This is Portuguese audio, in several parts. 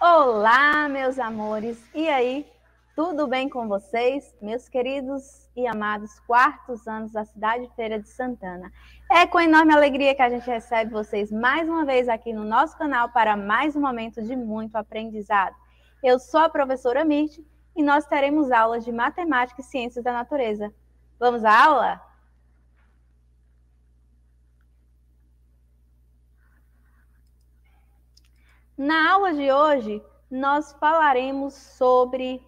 Olá, meus amores! E aí, tudo bem com vocês? Meus queridos e amados quartos anos da cidade Feira de Santana. É com enorme alegria que a gente recebe vocês mais uma vez aqui no nosso canal para mais um momento de muito aprendizado. Eu sou a professora Mirte e nós teremos aulas de Matemática e Ciências da Natureza. Vamos à aula? Na aula de hoje, nós falaremos sobre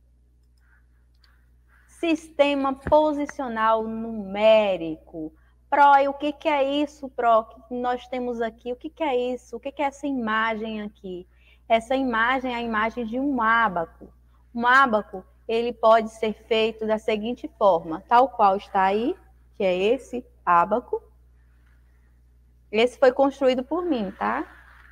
sistema posicional numérico. Pro, e o que é isso, Pro, que nós temos aqui? O que é isso? O que é essa imagem aqui? Essa imagem é a imagem de um ábaco. Um ábaco, ele pode ser feito da seguinte forma, tal qual está aí, que é esse ábaco. Esse foi construído por mim, tá?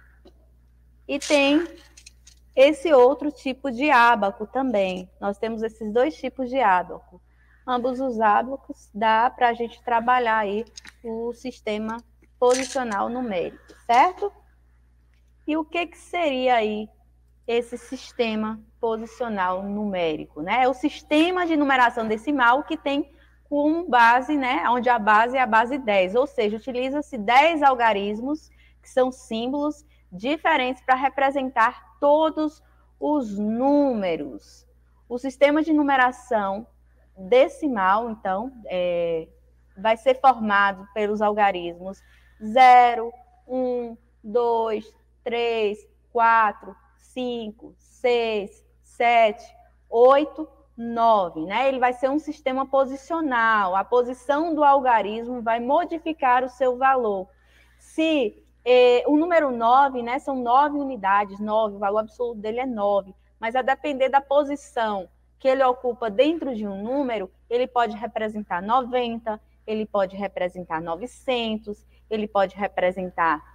E tem esse outro tipo de ábaco também. Nós temos esses dois tipos de ábaco. Ambos os ábacos dá para a gente trabalhar aí o sistema posicional numérico, certo? E o que seria aí esse sistema posicional numérico, né? É o sistema de numeração decimal que tem como base, né, onde a base é a base 10, ou seja, utiliza-se 10 algarismos, que são símbolos diferentes para representar todos os números. O sistema de numeração decimal, então, vai ser formado pelos algarismos 0, 1, 2, 3, 4, 5, 6, 7, 8, 9, né? Ele vai ser um sistema posicional. A posição do algarismo vai modificar o seu valor. Se o número 9, né, são 9 unidades, 9, o valor absoluto dele é 9, mas a depender da posição que ele ocupa dentro de um número, ele pode representar 90, ele pode representar 900, ele pode representar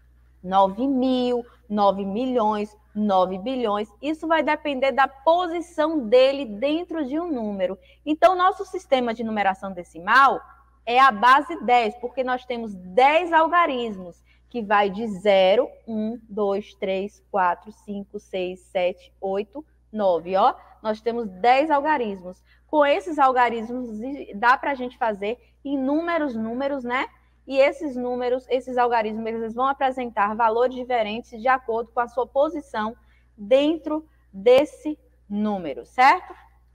9.000, 9 milhões, 9 bilhões. Isso vai depender da posição dele dentro de um número. Então, nosso sistema de numeração decimal é a base 10, porque nós temos 10 algarismos, que vai de 0, 1, 2, 3, 4, 5, 6, 7, 8, 9. Ó, nós temos 10 algarismos. Com esses algarismos, dá para a gente fazer inúmeros números, né? E esses números, esses algarismos, eles vão apresentar valores diferentes de acordo com a sua posição dentro desse número, certo?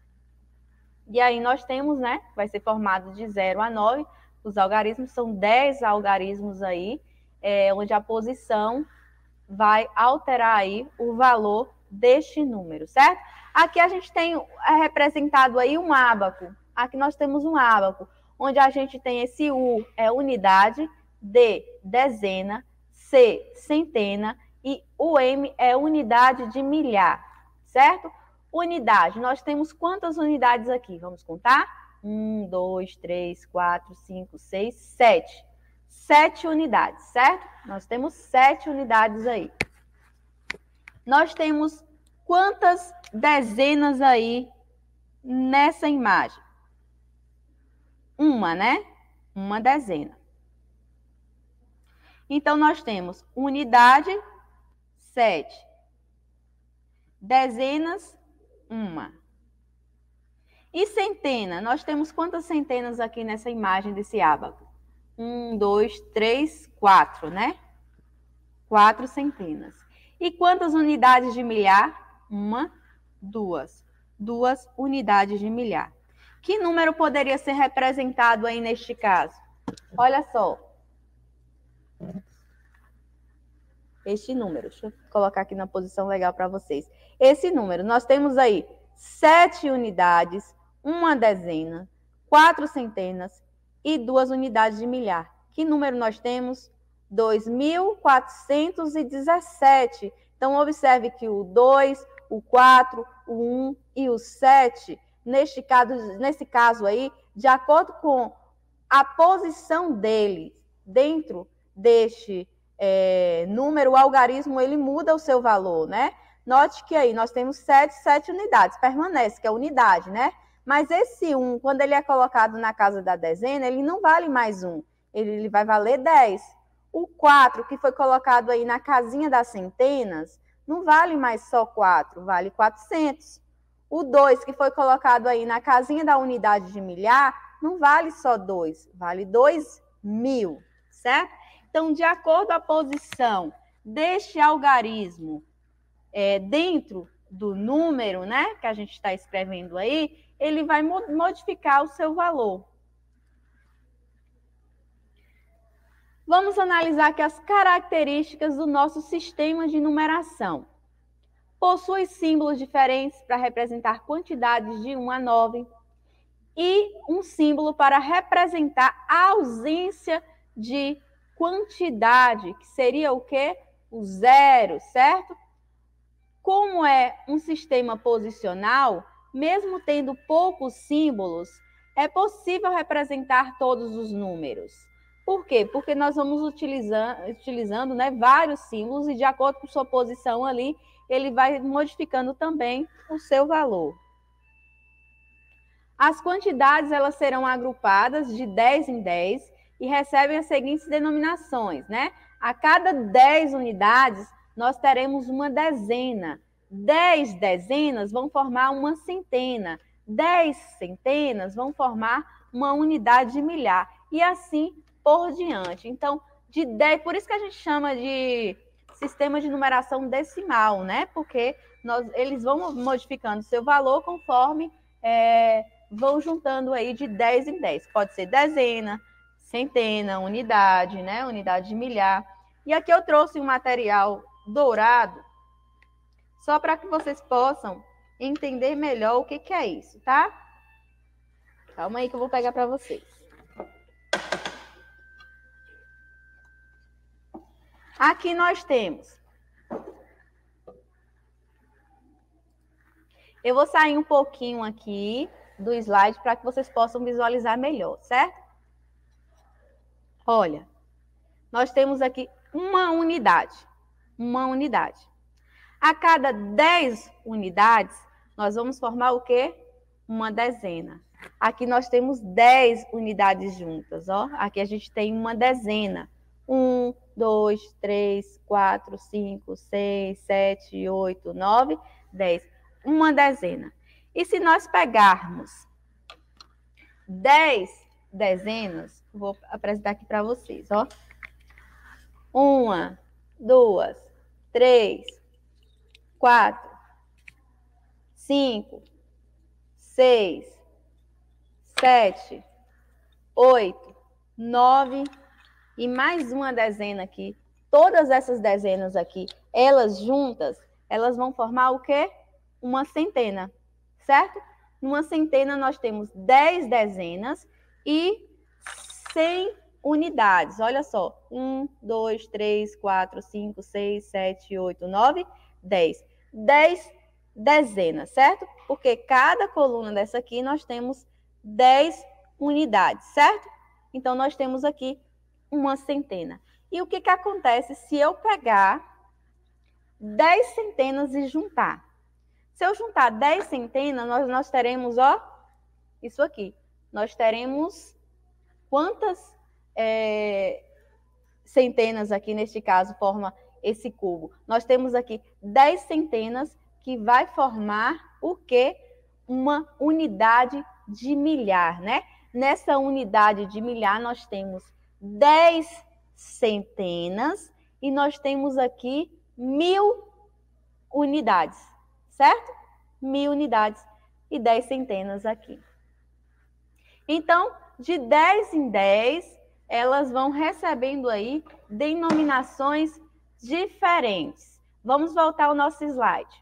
E aí nós temos, né, vai ser formado de 0 a 9, os algarismos são 10 algarismos aí, onde a posição vai alterar aí o valor deste número, certo? Aqui a gente tem representado aí um ábaco, aqui nós temos um ábaco, onde a gente tem esse U é unidade, D dezena, C centena e o M é unidade de milhar, certo? Unidade, nós temos quantas unidades aqui? Vamos contar? 1, 2, 3, 4, 5, 6, 7. 7 unidades, certo? Nós temos 7 unidades aí. Nós temos quantas dezenas aí nessa imagem? Uma, né? Uma dezena. Então, nós temos unidade, 7. Dezenas, 1. E centena? Nós temos quantas centenas aqui nessa imagem desse ábaco? 1, 2, 3, 4, né? 4 centenas. E quantas unidades de milhar? 1, 2. 2 unidades de milhar. Que número poderia ser representado aí neste caso? Olha só. Este número. Deixa eu colocar aqui na posição legal para vocês. Esse número. Nós temos aí 7 unidades, 1 dezena, 4 centenas e 2 unidades de milhar. Que número nós temos? 2.417. Então, observe que o 2, o 4, o 1 e o 7... Nesse caso aí, de acordo com a posição dele dentro deste número, o algarismo ele muda o seu valor, né? Note que aí nós temos 7 unidades, permanece, que é unidade, né? Mas esse 1, quando ele é colocado na casa da dezena, ele não vale mais 1, ele vai valer 10. O 4, que foi colocado aí na casinha das centenas, não vale mais só 4, vale 400. O 2, que foi colocado aí na casinha da unidade de milhar, não vale só 2, vale 2.000, certo? Então, de acordo com a posição deste algarismo dentro do número, né, que a gente está escrevendo aí, ele vai modificar o seu valor. Vamos analisar aqui as características do nosso sistema de numeração. Possui símbolos diferentes para representar quantidades de 1 a 9 e um símbolo para representar a ausência de quantidade, que seria o quê? O zero, certo? Como é um sistema posicional, mesmo tendo poucos símbolos, é possível representar todos os números. Por quê? Porque nós vamos utilizando né, vários símbolos e de acordo com sua posição ali, ele vai modificando também o seu valor. As quantidades elas serão agrupadas de 10 em 10 e recebem as seguintes denominações, né? A cada 10 unidades, nós teremos uma dezena. 10 dezenas vão formar uma centena. 10 centenas vão formar uma unidade de milhar. E assim por diante. Então, de 10, por isso que a gente chama de sistema de numeração decimal, né? Porque eles vão modificando seu valor conforme vão juntando aí de 10 em 10. Pode ser dezena, centena, unidade, né? Unidade de milhar. E aqui eu trouxe um material dourado, só para que vocês possam entender melhor o que é isso, tá? Calma aí que eu vou pegar para vocês. Aqui nós temos. Eu vou sair um pouquinho aqui do slide para que vocês possam visualizar melhor, certo? Olha, nós temos aqui uma unidade. Uma unidade. A cada 10 unidades, nós vamos formar o quê? Uma dezena. Aqui nós temos 10 unidades juntas, ó. Aqui a gente tem uma dezena. 1, 2, 3, 4, 5, 6, 7, 8, 9, 10. Uma dezena. E se nós pegarmos 10 dezenas, vou apresentar aqui para vocês, ó. 1, 2, 3, 4, 5, 6, 7, 8, 9 e mais uma dezena aqui. Todas essas dezenas aqui, elas juntas, elas vão formar o quê? Uma centena, certo? Numa centena nós temos 10 dezenas e 100 unidades. Olha só, 1, 2, 3, 4, 5, 6, 7, 8, 9, 10. 10 dezenas, certo? Porque cada coluna dessa aqui nós temos 10 unidades, certo? Então, nós temos aqui uma centena. E o que acontece se eu pegar 10 centenas e juntar? Se eu juntar 10 centenas, nós teremos, ó, isso aqui. Nós teremos quantas centenas aqui, neste caso, forma esse cubo? Nós temos aqui 10 centenas que vai formar o quê? Uma unidade de milhar, né? Nessa unidade de milhar, nós temos 10 centenas e nós temos aqui 1000 unidades, certo? 1000 unidades e 10 centenas aqui. Então, de 10 em 10, elas vão recebendo aí denominações diferentes. Vamos voltar ao nosso slide.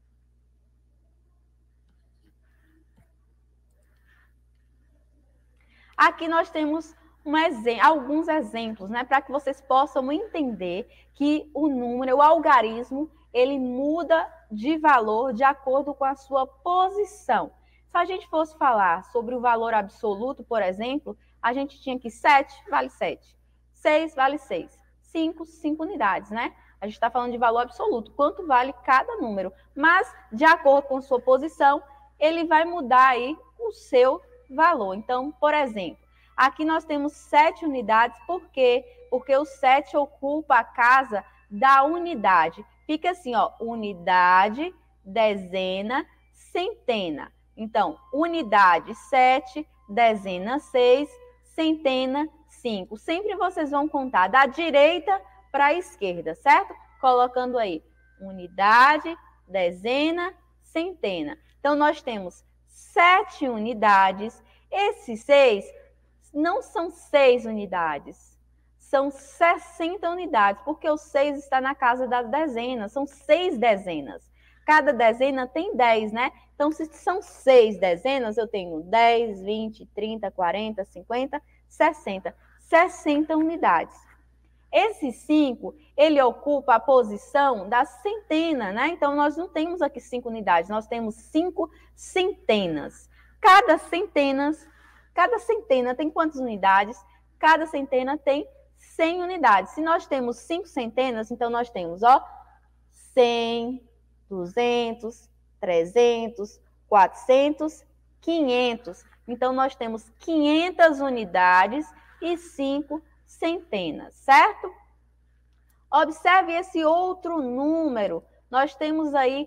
Aqui nós temos alguns exemplos, né, para que vocês possam entender que o número, o algarismo, ele muda de valor de acordo com a sua posição. Se a gente fosse falar sobre o valor absoluto, por exemplo, a gente tinha que 7 vale 7, 6 vale 6, 5, 5 unidades, né? A gente está falando de valor absoluto, quanto vale cada número. Mas, de acordo com sua posição, ele vai mudar aí o seu valor. Então, por exemplo, aqui nós temos 7 unidades, por quê? Porque o 7 ocupa a casa da unidade. fica assim, ó, unidade, dezena, centena. Então, unidade 7, dezena 6, centena 5. Sempre vocês vão contar da direita para a esquerda, certo? Colocando aí unidade, dezena, centena. Então, nós temos 7 unidades. Esses 6 não são 6 unidades, são 60 unidades, porque o 6 está na casa das dezenas, são 6 dezenas. Cada dezena tem 10, né? Então, se são 6 dezenas, eu tenho 10, 20, 30, 40, 50, 60. 60 unidades. Esse 5, ele ocupa a posição da centena, né? Então, nós não temos aqui 5 unidades, nós temos 5 centenas. Cada centena tem quantas unidades? Cada centena tem 100 unidades. Se nós temos 5 centenas, então nós temos, ó, 100, 200, 300, 400, 500. Então, nós temos 500 unidades e 5 centenas, certo? Observe esse outro número. Nós temos aí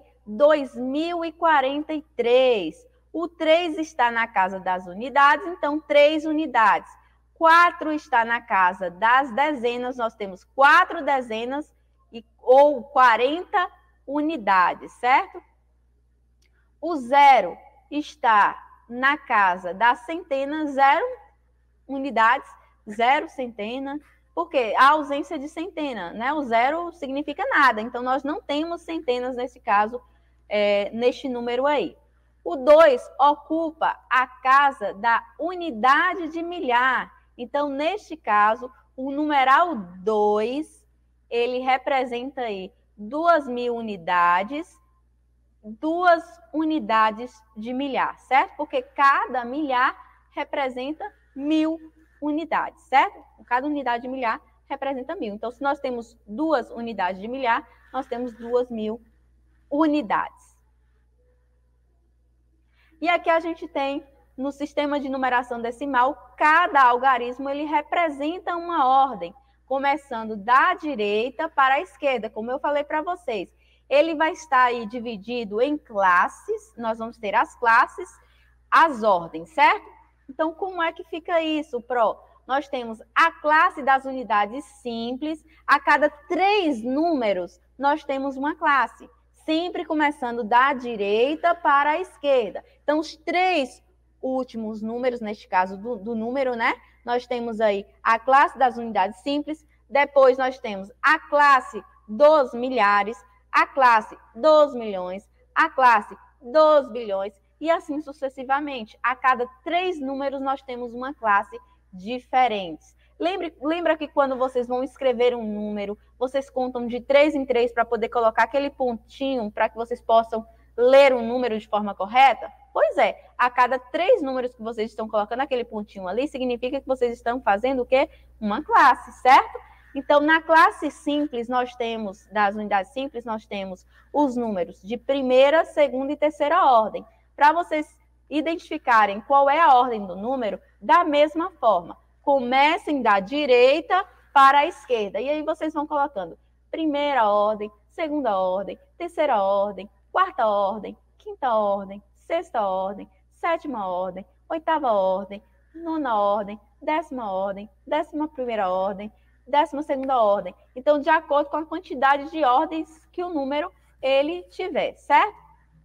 2043. O 3 está na casa das unidades, então 3 unidades. 4 está na casa das dezenas, nós temos 4 dezenas ou 40 unidades, certo? O 0 está na casa das centenas, 0 unidades, 0 centena, porque a ausência de centena, né? O 0 significa nada, então nós não temos centenas nesse caso, neste número aí. O 2 ocupa a casa da unidade de milhar. Então, neste caso, o numeral 2, ele representa aí 2.000 unidades, 2 unidades de milhar, certo? Porque cada milhar representa 1.000 unidades, certo? Cada unidade de milhar representa 1.000. Então, se nós temos 2 unidades de milhar, nós temos 2.000 unidades. E aqui a gente tem, no sistema de numeração decimal, cada algarismo ele representa uma ordem, começando da direita para a esquerda, como eu falei para vocês. Ele vai estar aí dividido em classes, nós vamos ter as classes, as ordens, certo? Então, como é que fica isso, Pro? Nós temos a classe das unidades simples, a cada 3 números nós temos uma classe, sempre começando da direita para a esquerda. Então, os 3 últimos números, neste caso do número, né? Nós temos aí a classe das unidades simples, depois nós temos a classe dos milhares, a classe dos milhões, a classe dos bilhões, e assim sucessivamente. A cada 3 números nós temos uma classe diferente. Lembra que quando vocês vão escrever um número, vocês contam de 3 em 3 para poder colocar aquele pontinho para que vocês possam ler o número de forma correta? Pois é, a cada 3 números que vocês estão colocando aquele pontinho ali, significa que vocês estão fazendo o quê? Uma classe, certo? Então, na classe simples, nós temos, das unidades simples, nós temos os números de primeira, segunda e terceira ordem. Para vocês identificarem qual é a ordem do número, da mesma forma. Comecem da direita para a esquerda. E aí vocês vão colocando primeira ordem, segunda ordem, terceira ordem, quarta ordem, quinta ordem, sexta ordem, sétima ordem, oitava ordem, nona ordem, 10ª ordem, 11ª ordem, 12ª ordem. Então, de acordo com a quantidade de ordens que o número ele tiver, certo?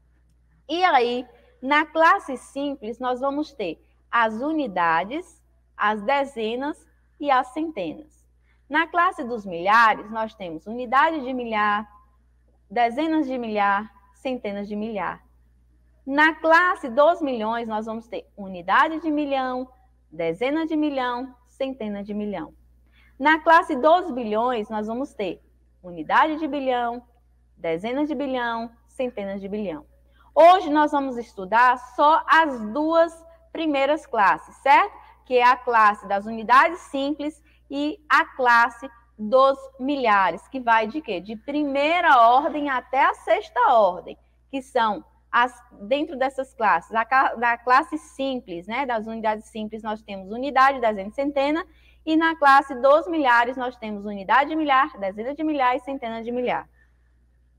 E aí, na classe simples, nós vamos ter as unidades, as dezenas e as centenas. Na classe dos milhares, nós temos unidade de milhar, dezenas de milhar, centenas de milhar. Na classe dos milhões, nós vamos ter unidade de milhão, dezenas de milhão, centenas de milhão. Na classe dos bilhões, nós vamos ter unidade de bilhão, dezenas de bilhão, centenas de bilhão. Hoje nós vamos estudar só as 2 primeiras classes, certo? Que é a classe das unidades simples e a classe dos milhares, que vai de quê? De primeira ordem até a 6ª ordem, que são dentro dessas classes, da classe simples, né? Das unidades simples, nós temos unidade, dezena e centena, e na classe dos milhares nós temos unidade de milhar, dezena de milhar e centena de milhar.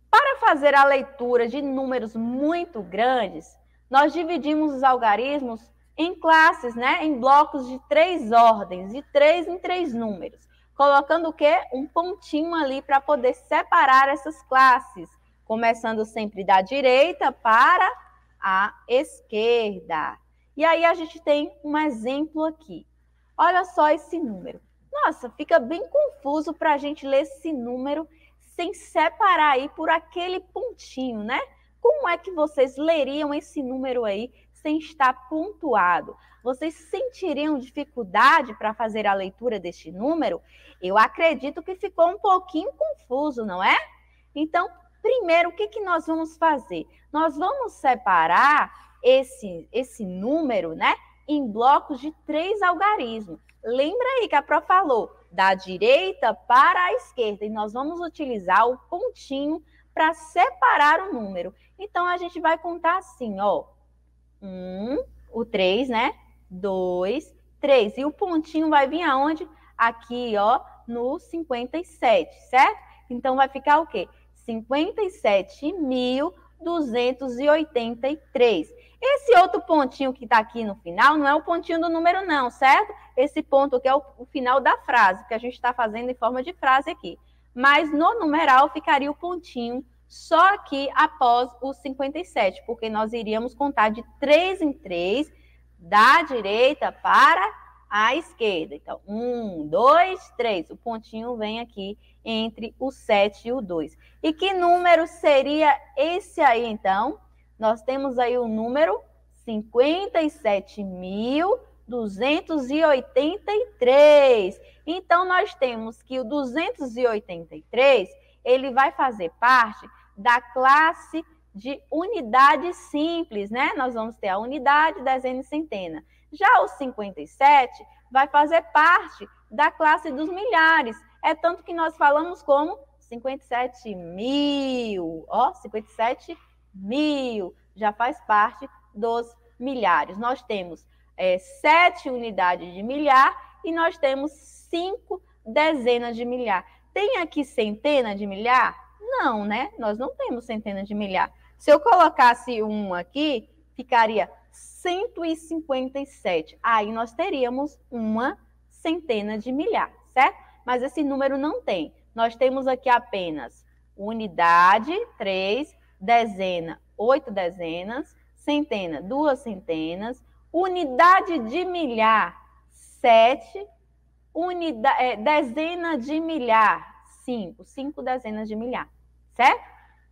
Para fazer a leitura de números muito grandes, nós dividimos os algarismos em classes, né? Em blocos de 3 ordens, de 3 em 3 números, colocando o quê? Um pontinho ali para poder separar essas classes, começando sempre da direita para a esquerda. E aí a gente tem um exemplo aqui. Olha só esse número. Nossa, fica bem confuso para a gente ler esse número sem separar aí por aquele pontinho, né? Como é que vocês leriam esse número aí sem estar pontuado? Vocês sentiriam dificuldade para fazer a leitura deste número? Eu acredito que ficou um pouquinho confuso, não é? Então, primeiro, o que nós vamos fazer? Nós vamos separar esse número, né, em blocos de 3 algarismos. Lembra aí que a Pró falou da direita para a esquerda e nós vamos utilizar o pontinho para separar o número. Então, a gente vai contar assim, ó, 1, o 3, né, 2, 3. E o pontinho vai vir aonde? Aqui, ó, no 57, certo? Então, vai ficar o quê? 57.283. Esse outro pontinho que está aqui no final não é o pontinho do número não, certo? Esse ponto aqui é o final da frase, que a gente está fazendo em forma de frase aqui. Mas no numeral ficaria o pontinho só aqui após o 57, porque nós iríamos contar de 3 em 3, da direita para a esquerda. Então, 1, 2, 3. O pontinho vem aqui entre o 7 e o 2. E que número seria esse aí, então? Nós temos aí o número 57.283. Então, nós temos que o 283, ele vai fazer parte da classe de unidade simples, né? Nós vamos ter a unidade, dezena e centena. Já o 57 vai fazer parte da classe dos milhares. É tanto que nós falamos como 57 mil. Ó, 57 mil já faz parte dos milhares. Nós temos 7 unidades de milhar e nós temos 5 dezenas de milhar. Tem aqui centena de milhar? Não, né? Nós não temos centena de milhar. Se eu colocasse um aqui, ficaria 157. Aí nós teríamos uma centena de milhar, certo? Mas esse número não tem. Nós temos aqui apenas unidade, 3, dezena, 8 dezenas, centena, 2 centenas, unidade de milhar, 7, dezena de milhar, 5 dezenas de milhar, certo?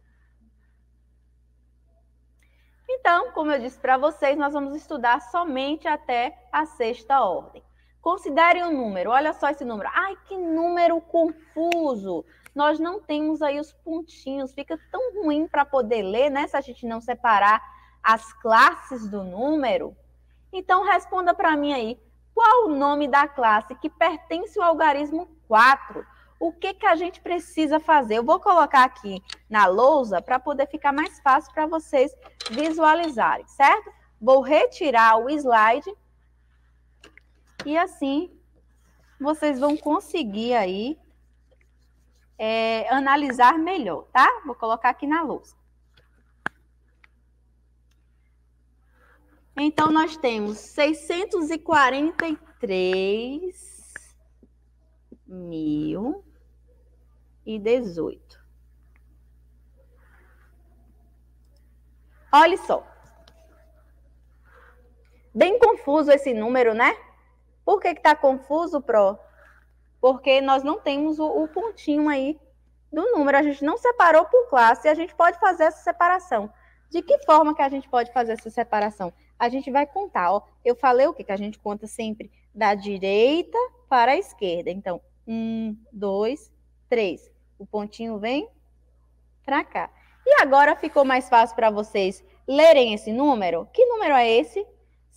Então, como eu disse para vocês, nós vamos estudar somente até a 6ª ordem. Considere um número, olha só esse número. Ai, que número confuso! Nós não temos aí os pontinhos, fica tão ruim para poder ler, né? Se a gente não separar as classes do número. Então, responda para mim aí, qual o nome da classe que pertence ao algarismo 4? O que a gente precisa fazer? Eu vou colocar aqui na lousa para poder ficar mais fácil para vocês visualizarem, certo? Vou retirar o slide e assim vocês vão conseguir aí analisar melhor, tá? Vou colocar aqui na lousa. Então, nós temos 643.018. Olha só. Bem confuso esse número, né? Por que está confuso, Pró? Porque nós não temos o pontinho aí do número. A gente não separou por classe e a gente pode fazer essa separação. De que forma que a gente pode fazer essa separação? A gente vai contar, ó. Eu falei o que a gente conta sempre? Da direita para a esquerda. Então, 1, 2, 3. O pontinho vem para cá. E agora ficou mais fácil para vocês lerem esse número? Que número é esse?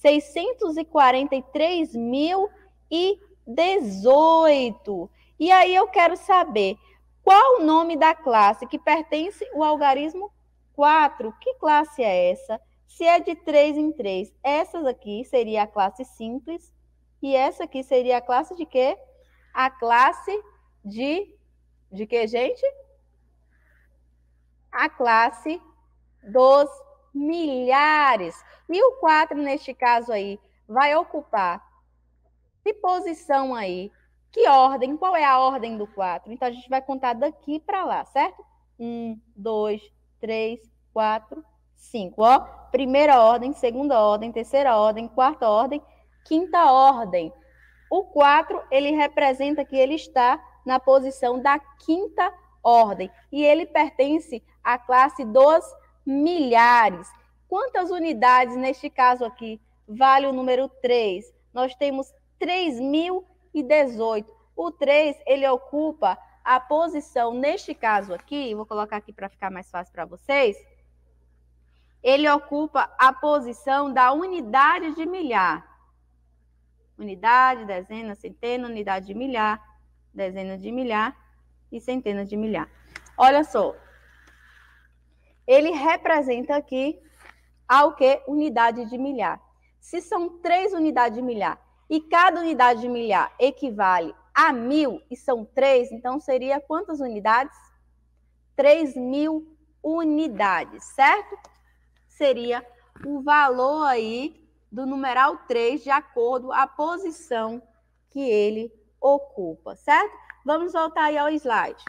643.018. E aí eu quero saber qual o nome da classe que pertence ao algarismo 4. Que classe é essa? Se é de 3 em 3, essas aqui seria a classe simples e essa aqui seria a classe de quê? A classe de quê, gente? a classe dos milhares. E o 4, neste caso aí, vai ocupar que posição aí? Que ordem? Qual é a ordem do 4? Então, a gente vai contar daqui para lá, certo? 1, 2, 3, 4, 5. Ó, primeira ordem, segunda ordem, terceira ordem, quarta ordem, quinta ordem. O 4, ele representa que ele está na posição da quinta ordem. E ele pertence à classe dos milhares. Quantas unidades, neste caso aqui, vale o número 3? Nós temos 3.018. O 3, ele ocupa a posição, neste caso aqui, vou colocar aqui para ficar mais fácil para vocês, ele ocupa a posição da unidade de milhar. Unidade, dezena, centena, unidade de milhar, dezena de milhar e centena de milhar. Olha só, ele representa aqui ao que? Unidade de milhar. Se são 3 unidades de milhar e cada unidade de milhar equivale a 1.000 e são 3, então seria quantas unidades? 3.000 unidades, certo? Seria o valor aí do numeral 3 de acordo com a posição que ele ocupa, certo? Vamos voltar aí ao slide.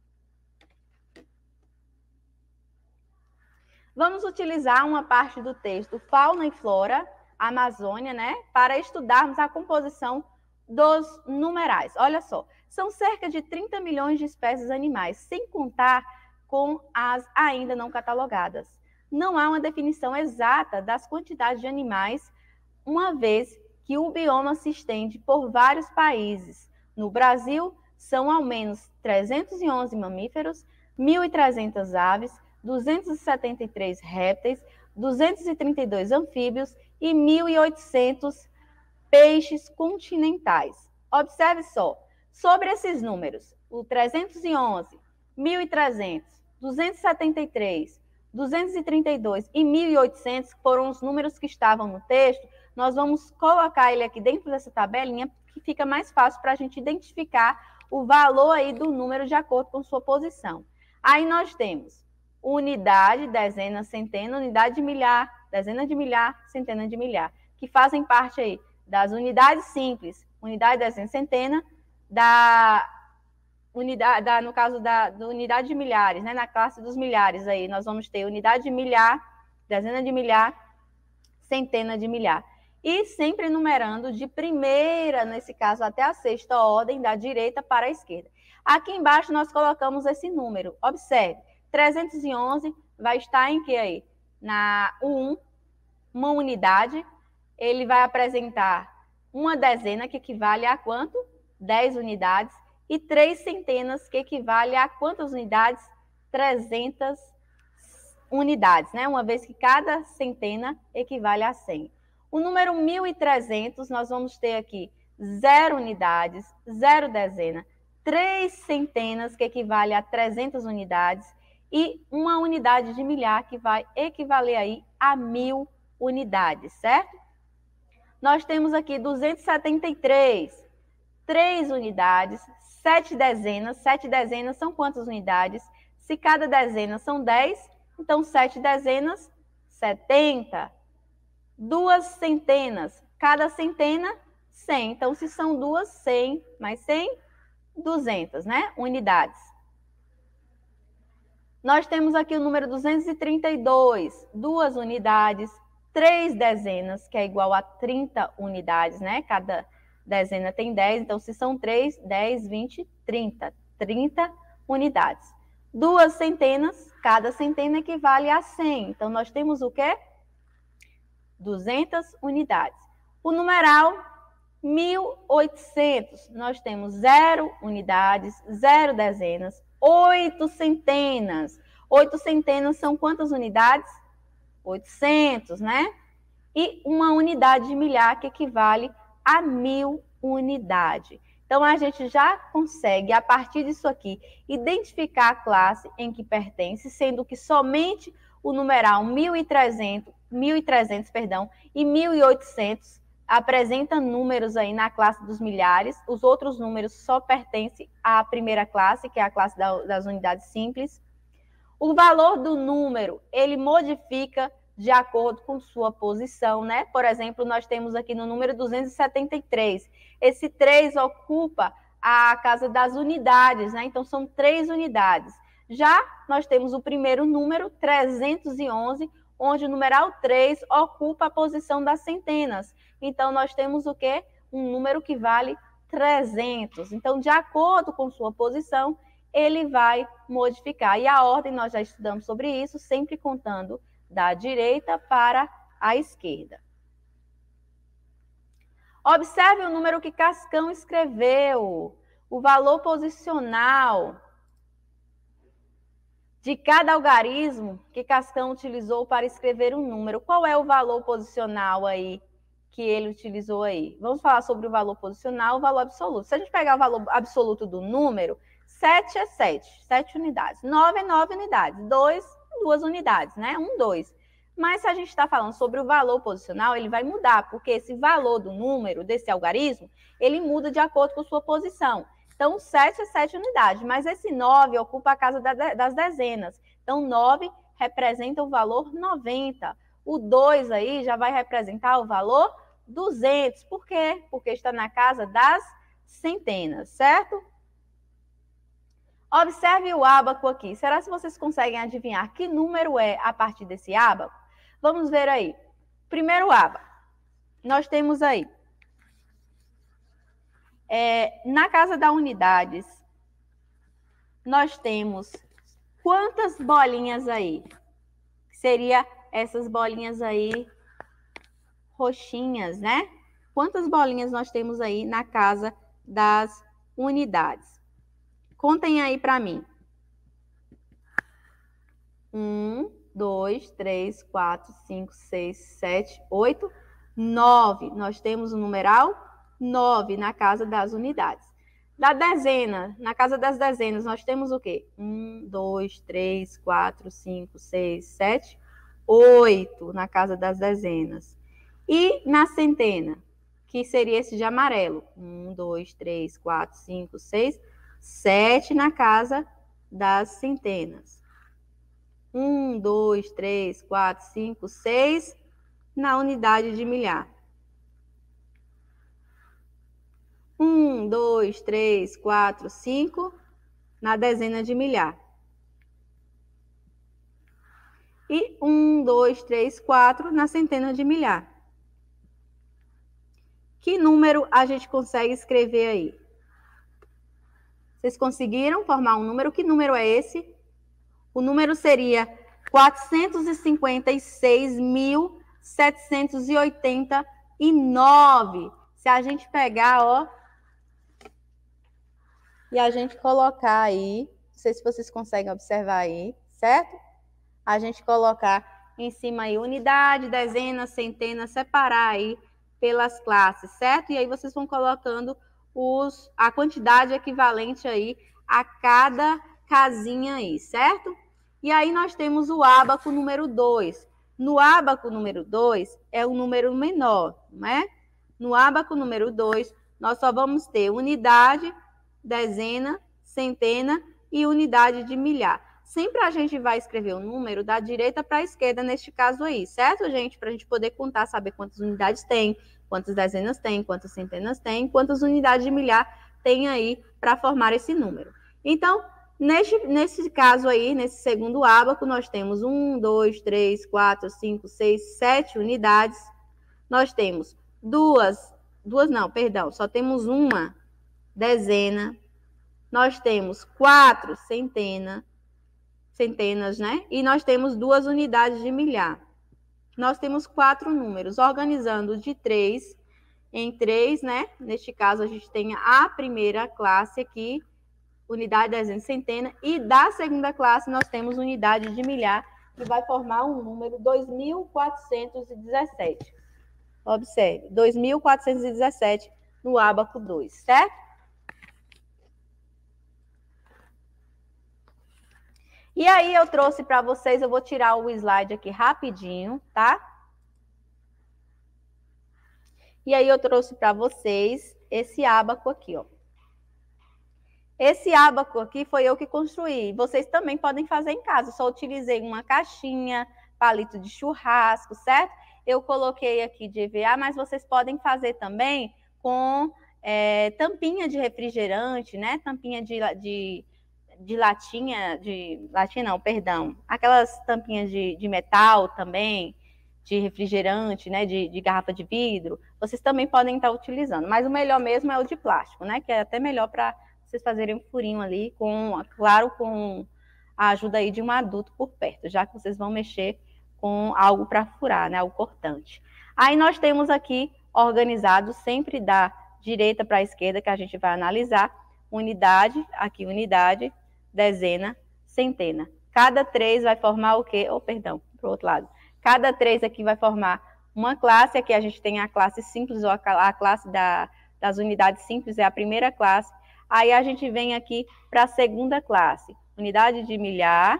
Vamos utilizar uma parte do texto Fauna e Flora, Amazônia, né, para estudarmos a composição dos numerais. Olha só, são cerca de 30 milhões de espécies animais, sem contar com as ainda não catalogadas. Não há uma definição exata das quantidades de animais, uma vez que o bioma se estende por vários países. No Brasil, são ao menos 311 mamíferos, 1.300 aves, 273 répteis, 232 anfíbios e 1.800 peixes continentais. Observe só, sobre esses números, o 311, 1.300, 273, 232 e 1.800 foram os números que estavam no texto. Nós vamos colocar ele aqui dentro dessa tabelinha, que fica mais fácil para a gente identificar o valor aí do número de acordo com sua posição. Aí nós temos unidade, dezena, centena, unidade de milhar, dezena de milhar, centena de milhar, que fazem parte aí das unidades simples, unidade, dezena, centena, da unidade, no caso da unidade de milhares, né? Na classe dos milhares aí, nós vamos ter unidade de milhar, dezena de milhar, centena de milhar. E sempre numerando de primeira, nesse caso, até a sexta ordem, da direita para a esquerda. Aqui embaixo nós colocamos esse número. Observe, 311 vai estar em que aí? Na 1, uma unidade. Ele vai apresentar uma dezena, que equivale a quanto? 10 unidades. E 3 centenas, que equivale a quantas unidades? 300 unidades, né? Uma vez que cada centena equivale a 100. O número 1.300, nós vamos ter aqui 0 unidades, 0 dezena, 3 centenas, que equivale a 300 unidades, e uma unidade de milhar, que vai equivaler aí a 1.000 unidades, certo? Nós temos aqui 273, 3 unidades, 7 dezenas. 7 dezenas são quantas unidades? Se cada dezena são 10, então 7 dezenas, 70. 2 centenas, cada centena, 100. Então, se são 2, 100, mais 100, 200, né? Unidades. Nós temos aqui o número 232, 2 unidades, 3 dezenas, que é igual a 30 unidades, né? Cada dezena tem 10, então se são 3, 10, 20, 30. 30 unidades. 2 centenas, cada centena equivale a 100. Então, nós temos o quê? 200 unidades. O numeral 1.800, nós temos 0 unidades, 0 dezenas, 8 centenas. 8 centenas são quantas unidades? 800, né? E uma unidade de milhar, que equivale a 1.000 unidades. Então, a gente já consegue, a partir disso aqui, identificar a classe em que pertence, sendo que somente o numeral 1.300, e 1.800 apresenta números aí na classe dos milhares. Os outros números só pertencem à primeira classe, que é a classe das unidades simples. O valor do número, ele modifica de acordo com sua posição, né? Por exemplo, nós temos aqui no número 273. Esse 3 ocupa a casa das unidades, né? Então, são 3 unidades. Já nós temos o primeiro número, 311, onde o numeral 3 ocupa a posição das centenas. Então, nós temos o quê? Um número que vale 300. Então, de acordo com sua posição, ele vai modificar. E a ordem, nós já estudamos sobre isso, sempre contando da direita para a esquerda. Observe o número que Cascão escreveu, o valor posicional de cada algarismo que Cascão utilizou para escrever um número. Qual é o valor posicional aí que ele utilizou aí? Vamos falar sobre o valor posicional, o valor absoluto. Se a gente pegar o valor absoluto do número, 7 é 7, 7 unidades. 9 é 9 unidades. 2, 2 unidades, né? 1, 2. Mas se a gente está falando sobre o valor posicional, ele vai mudar, porque esse valor do número, desse algarismo, ele muda de acordo com sua posição. Então, 7 é 7 unidades, mas esse 9 ocupa a casa das dezenas. Então, 9 representa o valor 90. O 2 aí já vai representar o valor 200. Por quê? Porque está na casa das centenas, certo? Observe o ábaco aqui. Será que vocês conseguem adivinhar que número é a partir desse ábaco? Vamos ver aí. Primeiro ábaco. Nós temos aí. Na casa das unidades, nós temos quantas bolinhas aí? Seria essas bolinhas aí roxinhas, né? Quantas bolinhas nós temos aí na casa das unidades? Contem aí para mim. 1, 2, 3, 4, 5, 6, 7, 8, 9. Nós temos o numeral 9 na casa das unidades. Da dezena, na casa das dezenas, nós temos o quê? 1, 2, 3, 4, 5, 6, 7, 8 na casa das dezenas. E na centena, que seria esse de amarelo. 1, 2, 3, 4, 5, 6, 7 na casa das centenas. 1, 2, 3, 4, 5, 6 na unidade de milhar. 1, 2, 3, 4, 5 na dezena de milhar. E 1, 2, 3, 4 na centena de milhar. Que número a gente consegue escrever aí? Vocês conseguiram formar um número? Que número é esse? O número seria 456.789. Se a gente pegar, ó, e a gente colocar aí, não sei se vocês conseguem observar aí, certo? A gente colocar em cima aí unidade, dezena, centena, separar aí pelas classes, certo? E aí vocês vão colocando a quantidade equivalente aí a cada casinha aí, certo? E aí nós temos o ábaco número 2. No ábaco número 2 é o número menor, não é? No ábaco número 2, nós só vamos ter unidade, dezena, centena e unidade de milhar. Sempre a gente vai escrever o número da direita para a esquerda neste caso aí, certo, gente? Para a gente poder contar, saber quantas unidades tem, quantas dezenas tem, quantas centenas tem, quantas unidades de milhar tem aí para formar esse número. Então, nesse caso aí, nesse segundo ábaco, nós temos 1, 2, 3, 4, 5, 6, 7 unidades. Nós temos só temos uma dezena. Nós temos 4 centenas, né? E nós temos 2 unidades de milhar. Nós temos 4 números, organizando de 3 em 3, né? Neste caso, a gente tem a primeira classe aqui, unidade, dezena, centena, e da segunda classe nós temos unidade de milhar, que vai formar um número 2.417. Observe, 2.417 no ábaco 2, certo? E aí eu trouxe para vocês, eu vou tirar o slide aqui rapidinho, tá? E aí eu trouxe para vocês esse ábaco aqui, ó. Esse ábaco aqui foi eu que construí. Vocês também podem fazer em casa. Eu só utilizei uma caixinha, palito de churrasco, certo? Eu coloquei aqui de EVA, mas vocês podem fazer também com tampinha de refrigerante, né? Tampinha de latinha, não, perdão. Aquelas tampinhas de metal também, de refrigerante, né? De garrafa de vidro. Vocês também podem estar utilizando. Mas o melhor mesmo é o de plástico, né? Que é até melhor para vocês fazerem um furinho ali, claro, com a ajuda aí de um adulto por perto, já que vocês vão mexer com algo para furar, né, algo cortante. Aí nós temos aqui organizado, sempre da direita para a esquerda, que a gente vai analisar, unidade, aqui unidade, dezena, centena. Cada 3 vai formar o quê? Perdão, para o outro lado. Cada 3 aqui vai formar uma classe, aqui a gente tem a classe simples, ou a classe das unidades simples, é a primeira classe. Aí a gente vem aqui para a segunda classe, unidade de milhar,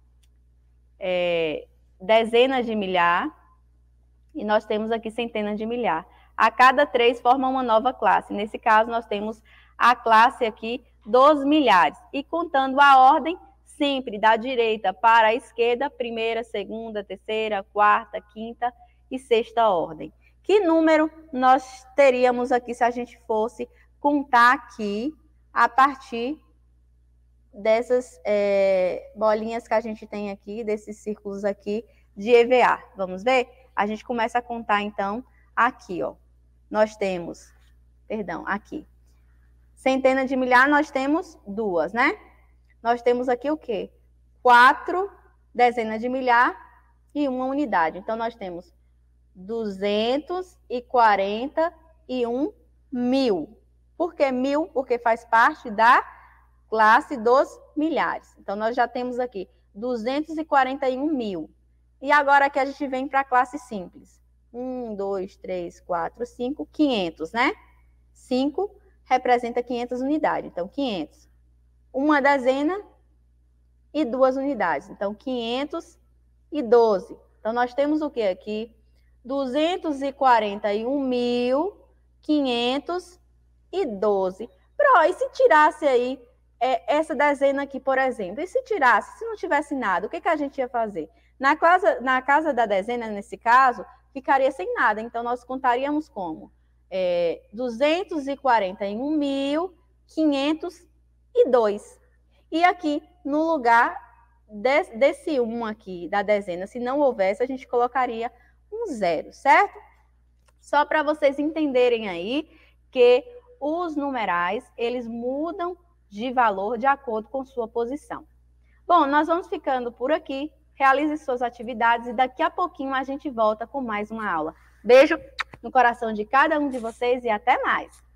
dezenas de milhar, e nós temos aqui centenas de milhar. A cada 3 forma uma nova classe. Nesse caso, nós temos a classe aqui dos milhares. E contando a ordem, sempre da direita para a esquerda, primeira, segunda, terceira, quarta, quinta e sexta ordem. Que número nós teríamos aqui se a gente fosse contar aqui a partir dessas bolinhas que a gente tem aqui, desses círculos aqui de EVA? Vamos ver? A gente começa a contar, então, aqui, ó. Nós temos, aqui. Centena de milhar, nós temos 2, né? Nós temos aqui o quê? 4 dezenas de milhar e uma unidade. Então, nós temos 241 mil. Por que mil? Porque faz parte da classe dos milhares. Então, nós já temos aqui 241 mil. E agora aqui a gente vem para a classe simples. 1, 2, 3, 4, 5, 500, né? 5 representa 500 unidades. Então, 500. Uma dezena e 2 unidades. Então, 512. Então, nós temos o que aqui? 241.512. E se tirasse aí essa dezena aqui, por exemplo? E se tirasse, se não tivesse nada, o que a gente ia fazer? Na casa da dezena, nesse caso, ficaria sem nada. Então, nós contaríamos como? 241.502. E aqui, no lugar desse 1 aqui, da dezena, se não houvesse, a gente colocaria um 0, certo? Só para vocês entenderem aí que os numerais, eles mudam de valor de acordo com sua posição. Bom, nós vamos ficando por aqui. Realize suas atividades e daqui a pouquinho a gente volta com mais uma aula. Beijo no coração de cada um de vocês e até mais!